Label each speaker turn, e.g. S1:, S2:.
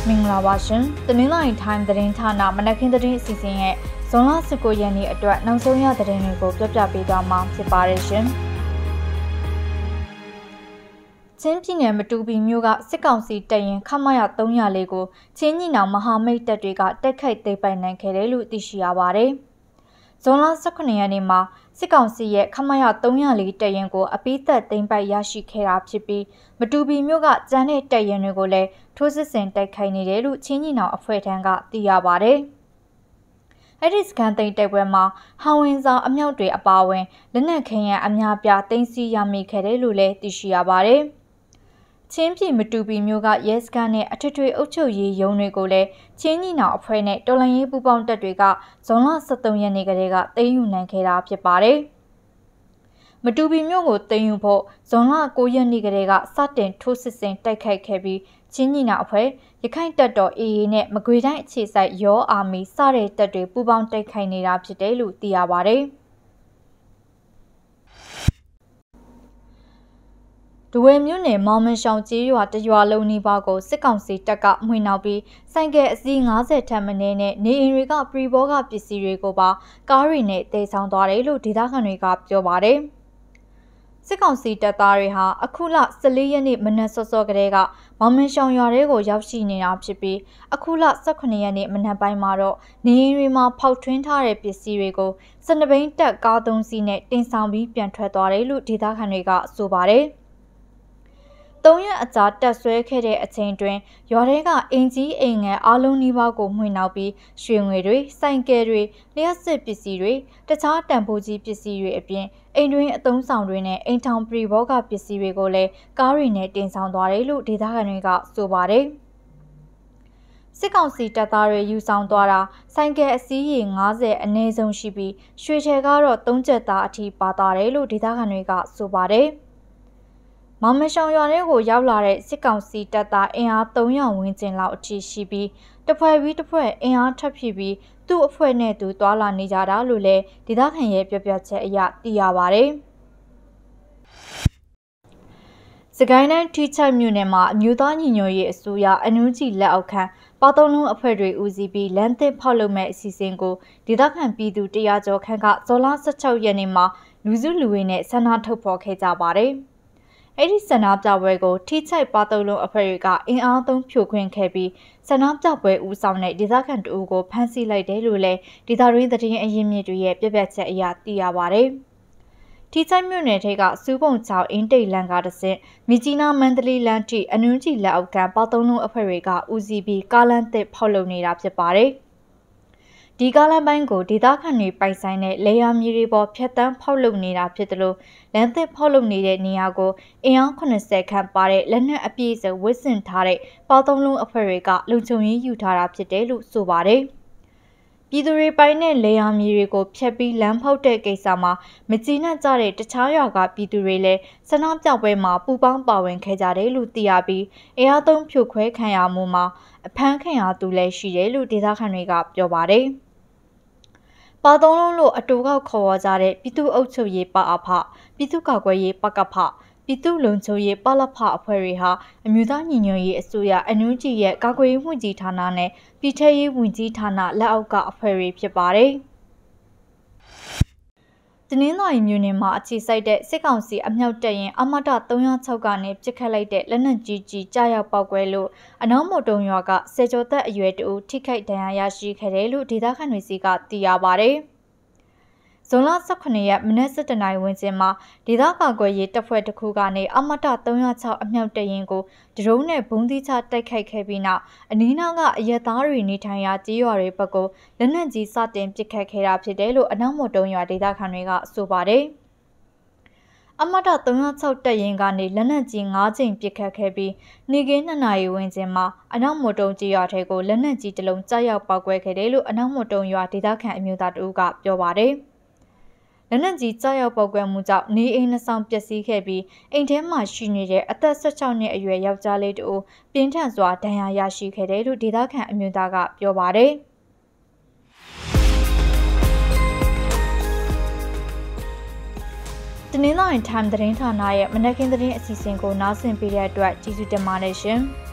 S1: မင်္ဂလာပါရှင်။တနင်္လာရီ time သတင်းဌာနမနက်ခင်းသတင်းအစီအစဉ်ရဲ့ဇွန်လ19ရက်နေ့အတွက်နောက်ဆုံးရသတင်းတွေကိုပြပြပေးသွားမှာဖြစ်ပါတယ်ရှင်။ချင်းပြည်နယ်မတူပီမြို့ကစစ်ကောင်စီတပ်ရင်ခမရ304ကိုချင်းညီနောင်မဟာမိတ်တပ်တွေကတိုက်ခိုက်သိမ်းပိုက်နိုင်ခဲ့တယ်လို့သိရှိရပါတယ်။ဇွန်လ18ရက်နေ့မှာစစ်ကောင်စီရဲ့ခမရ304တပ်ရင်ကိုအပိသက်သိမ်းပိုက်ရရှိခဲ့တာဖြစ်ပြီးမတူပီမြို့ကကျန်းတဲ့တပ်ရင်တွေကိုလည်းထိုးစစ်ဆင်တိုက်ခိုက်နေတယ်လို့ချင်းညီနောင်အဖွဲ့ထံကသိရပါတယ်။အဲဒီစကန်သိမ်းတိုက်ပွဲမှာဟောင်ဝင်ဆောင်အမြောက်တွေအပါအဝင်လက်နက်ခဲယမ်းအများပြားသိမ်းဆည်းရမိခဲ့တယ်လို့လည်းသိရှိရပါတယ်။ချင်းပြည်မတူပီမြို့ကရဲစခန်းနဲ့အထွေထွေအုပ်ချုပ်ရေးရုံးတွေကိုလည်းချင်းညီနောင်အဖွဲ့နဲ့တော်လှန်ရေးပူးပေါင်းတပ်တွေကဇွန်လ23ရက်နေ့ကတည်းကသိမ်းယူနိုင်ခဲ့တာဖြစ်ပါတယ်။မတူပီမြို့ကိုသိမ်းယူဖို့ဇွန်လ9ရက်နေ့ကတည်းကစတင်ထိုးစစ်ဆင်တိုက်ခိုက်ခဲ့ပြီးချင်းညီနောင်အဖွဲ့ရခိုင်တပ်တော် AA နဲ့မကွေတိုင်းအခြေစိုက်ရောအာမီစတဲ့တပ်တွေပူးပေါင်းတိုက်ခိုက်နေတာဖြစ်တယ်လို့သိရပါတယ်။ဒဝဲမြို့နယ်မောင်မန်ရှောင်ကျေးရွာတရွာလုံးနီးပါးကိုစစ်ကောင်စီတပ်ကမှွေနှောက်ပြီးဆိုင်ကယ်အစီး90ထက်မနည်းနဲ့နေအိမ်တွေကပရီဘောကပစ္စည်းတွေကိုပါကားတွေနဲ့တည်ဆောင်သွားတယ်လို့ဒေသခံတွေကပြောပါတယ်။စစ်ကောင်စီတပ်သားတွေဟာအခုလ14ရက်နေ့မနက်စောစောကတည်းကမောင်မန်ရှောင်ရွာတွေကိုရောက်ရှိနေတာဖြစ်ပြီးအခုလ18ရက်နေ့မနက်ပိုင်းမှာတော့နေအိမ်တွေမှာဖောက်ထွင်းထားတဲ့ပစ္စည်းတွေကို12ဘိန်းတပ်ကား3စီးနဲ့တင်ဆောင်ပြီးပြန်ထွက်သွားတယ်လို့ဒေသခံတွေကဆိုပါတယ်။3ရက်အကြာတက်ဆွဲခဲ့တဲ့အချိန်တွင်ရွာထဲကအင်ကြီးအိမ်ငယ်အားလုံးနီးပါးကိုမှွေနှောက်ပြီးရွှေငွေတွေစိုင်ကယ်တွေလျှက်စစ်ပစ္စည်းတွေတခြားတန်ဖိုးကြီးပစ္စည်းတွေအပြင်အိမ်တွင်းအသုံးဆောင်တွေနဲ့အိမ်ထောင်ပရိဘောဂပစ္စည်းတွေကိုလည်းကားတွေနဲ့တင်ဆောင်သွားတယ်လို့ဒေသခံတွေကဆိုပါတယ်။စစ်ကောင်စီတပ်သားတွေယူဆောင်သွားတာဆိုင်ကယ်အစီးရေ90အနည်းဆုံးရှိပြီးရွှေချယ်ကတော့3ကျပ်သားအထိပါသွားတယ်လို့ဒေသခံတွေကဆိုပါတယ်။မောင်မရှောင်ရွာတွေကိုရောက်လာတဲ့စစ်ကောင်စီတပ်သားအင်အား300ဝန်းကျင်လောက်အထိရှိပြီးတစ်ဖွဲ့ပြီးတစ်ဖွဲ့အင်အားထပ်ဖြစ်ပြီးသူ့အဖွဲ့နဲ့သူတွာလာနေကြတာလို့လည်းဒေသခံရဲ့ပြောပြချက်အရသိရပါတယ်။စကိုင်းတိုင်းထိချိုက်မြို့နယ်မှာအမျိုးသားညီညွတ်ရေးအစိုးရအန်ယူဂျီလက်အောက်ခံပါတုံးလုံးအဖွဲ့တွေဦးစီးပြီးလမ်းသစ်ဖောက်လုပ်မဲ့အစီအစဉ်ကိုဒေသခံပြည်သူ100ကျော်ခန့်ကဇွန်လ16ရက်နေ့မှာလူစုလူဝေးနဲ့ဆန္ဒထုတ်ဖော်ခဲ့ကြပါတယ်။အဲ့ဒီဆန္ဒပြပွဲကိုထိချိုက်ပါတုံးလုံးအဖွဲ့တွေကအင်အားသုံးဖြိုခွင်းခဲ့ပြီးဆန္ဒပြပွဲဦးဆောင်တဲ့ဒေသခံတအူးကိုဖမ်းဆီးလိုက်တယ်လို့လည်းဒေသတွင်းသတင်းအရင်းမြစ်တွေရဲ့ပြပြချက်အရသိရပါတယ်။ထိချိုက်မြို့နယ်ထိပ်ကစူးပုံချောင်းအင်းတိတ်လန်ကတဆင့်မြကြီးနားမန္တလေးလမ်းထိအနွန်းကြီးလက်အောက်ခံပါတုံးလုံးအဖွဲ့တွေကဦးစီးပြီးကားလမ်းသစ်ဖောက်လုပ်နေတာဖြစ်ပါတယ်။ဒီကားလမ်းပိုင်းကိုဒေသခံတွေပိုင်ဆိုင်တဲ့လေယာဉ်မြေတွေပေါ်ဖြတ်တန်းဖောက်လုပ်နေတာဖြစ်တယ်လို့လမ်းသစ်ဖောက်လုပ်နေတဲ့နေရာကိုအင်အား80ခန့်ပါတဲ့လက်နက်အပြည့်စုံဝစ်ဆင်ထားတဲ့ပါတုံးလုံးအဖွဲ့တွေကလုံခြုံရေးယူထားတာဖြစ်တယ်လို့ဆိုပါတယ်။ပြည်သူတွေပိုင်တဲ့လေယာဉ်မြေတွေကိုဖျက်ပြီးလမ်းဖောက်တဲ့ကိစ္စမှာမကျေနပ်ကြတဲ့တခြားရွာကပြည်သူတွေလည်းဆန္ဒပြပွဲမှာပူးပေါင်းပါဝင်ခဲ့ကြတယ်လို့သိရပြီးအင်အားသုံးဖြိုခွဲခံရမှုမှာအဖမ်းခံရသူလည်းရှိတယ်လို့ဒေသခံတွေကပြောပါတယ်။ပါတုံးလုံးလို့အတူကောက်ခေါ်ဝေါ်ကြတဲ့ပြည်သူ့အုပ်ချုပ်ရေးပအဖပြည်သူ့ကာကွယ်ရေးပကဖပြည်သူ့လုံခြုံရေးပလဖအဖွဲ့တွေဟာအမျိုးသားညီညွတ်ရေးအစိုးရအန်ယူဂျီရဲ့ကာကွယ်ရေးဝန်ကြီးဌာနနဲ့ပြည်ထရေးဝန်ကြီးဌာနလက်အောက်ကအဖွဲ့တွေဖြစ်ပါတယ်။တနင်္သာရီမြို့နယ်မှာအခြေစိုက်တဲ့စစ်ကောင်စီအမြောက်တပ်ရင်အမတ306ကနေပစ်ခတ်လိုက်တဲ့လက်နက်ကြီးကြားရောက်ပောက်ကွဲလို့အနောင်မိုတုံရွာကဆယ်ကျော်သက်အရွယ်တဦးထိခိုက်ဒဏ်ရာရရှိခဲ့တယ်လို့ဒေသခံတွေစီကသိရပါတယ်။ဇွန်လ18ရက်မနက်7:00နာရီဝန်းကျင်မှာဒေသကာကွယ်ရေးတပ်ဖွဲ့တစ်ခုကနေအမတ306အမြောက်တပ်ရင်ကိုဒရုန်းနဲ့ဘုံသီးချတိုက်ခိုက်ခဲ့ပြီးနောက်အနီးနားကအရက်သားတွေနေထိုင်ရာကျေးရွာတွေဘက်ကိုလက်နက်ကြီးစတင်ပစ်ခတ်ခဲ့တာဖြစ်တယ်လို့အနောက်မိုတုံရွာဒေသခံတွေကဆိုပါတယ်။အမတ306တပ်ရင်ကနေလက်နက်ကြီး9ကြိမ်ပစ်ခတ်ခဲ့ပြီးနေ့ကင်း2နာရီဝန်းကျင်မှာအနောက်မိုတုံကျေးရွာထဲကိုလက်နက်ကြီးတစ်လုံးကြားရောက်ပောက်ကွဲခဲ့တယ်လို့အနောက်မိုတုံရွာဒေသခံအမျိုးသားတဦးကပြောပါတယ်။လက်နက်ကြီးကြားရောက်ပောက်ကွဲမှုကြောင့်နေအိမ်2ဆောင်ပျက်စီးခဲ့ပြီးအိမ်ထဲမှာရှိနေတဲ့အသက်16နှစ်အရွယ်ယောက်ျားလေးတဦးပြင်းထန်စွာဒဏ်ရာရရှိခဲ့တယ်လို့ဒေသခံအမျိုးသားကပြောပါတယ်။တနင်္လာရီ time သတင်းဌာနရဲ့မနက်ခင်းသတင်းအစီအစဉ်ကိုနားဆင်ပေးတဲ့အတွက်ကျေးဇူးတင်ပါတယ်ရှင်။